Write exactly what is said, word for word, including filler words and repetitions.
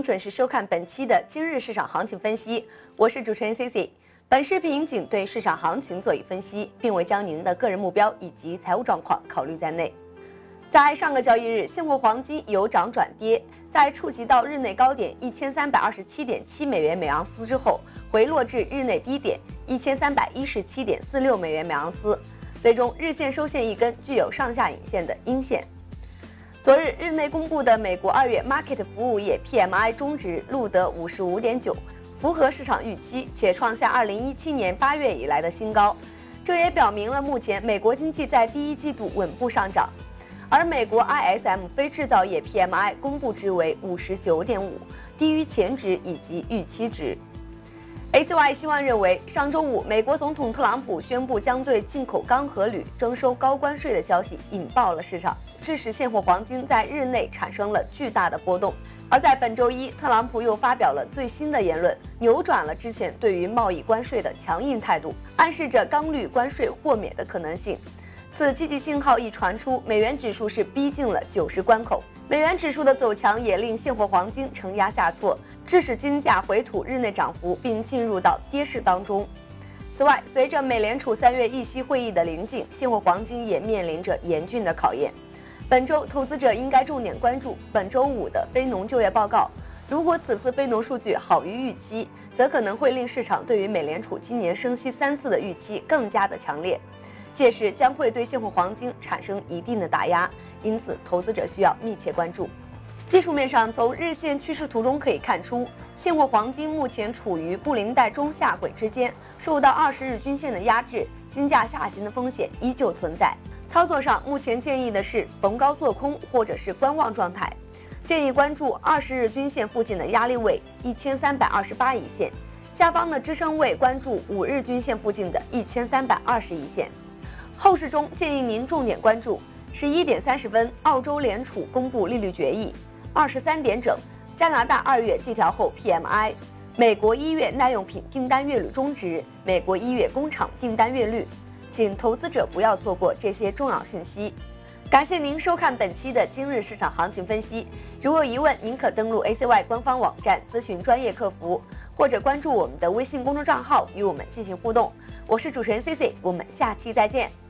您准时收看本期的今日市场行情分析，我是主持人 C C。本视频仅对市场行情做一分析，并未将您的个人目标以及财务状况考虑在内。在上个交易日，现货黄金由涨转跌，在触及到日内高点一千三百二十七点七美元每盎司之后，回落至日内低点一千三百一十七点四六美元每盎司，最终日线收现一根具有上下影线的阴线。昨日日内公布的美国二月 Market 服务业 P M I 终值录得 五十五点九， 符合市场预期，且创下二零一七年八月以来的新高。这也表明了目前美国经济在第一季度稳步上涨。而美国 I S M 非制造业 P M I 公布值为 五十九点五， 低于前值以及预期值。A C Y 希望认为，上周五美国总统特朗普宣布将对进口钢和铝征收高关税的消息引爆了市场，致使现货黄金在日内产生了巨大的波动。而在本周一，特朗普又发表了最新的言论，扭转了之前对于贸易关税的强硬态度，暗示着钢铝关税豁免的可能性。此积极信号一传出，美元指数是逼近了九十关口。美元指数的走强也令现货黄金承压下挫，致使金价回吐日内涨幅，并进入到跌势当中。此外，随着美联储三月议息会议的临近，现货黄金也面临着严峻的考验。本周投资者应该重点关注本周五的非农就业报告。如果此次非农数据好于预期，则可能会令市场对于美联储今年升息三次的预期更加的强烈。届时将会对现货黄金产生一定的打压，因此投资者需要密切关注。技术面上，从日线趋势图中可以看出，现货黄金目前处于布林带中下轨之间，受到二十日均线的压制，金价下行的风险依旧存在。操作上，目前建议的是逢高做空或者是观望状态，建议关注二十日均线附近的压力位一千三百二十八一线，下方的支撑位关注五日均线附近的一千三百二十一线。后市中建议您重点关注十一点三十分，澳洲联储公布利率决议；二十三点整，加拿大二月季调后 P M I， 美国一月耐用品订单月率终值，美国一月工厂订单月率。请投资者不要错过这些重要信息。感谢您收看本期的今日市场行情分析。如有疑问，您可登录 A C Y 官方网站咨询专业客服，或者关注我们的微信公众账号与我们进行互动。我是主持人 C C， 我们下期再见。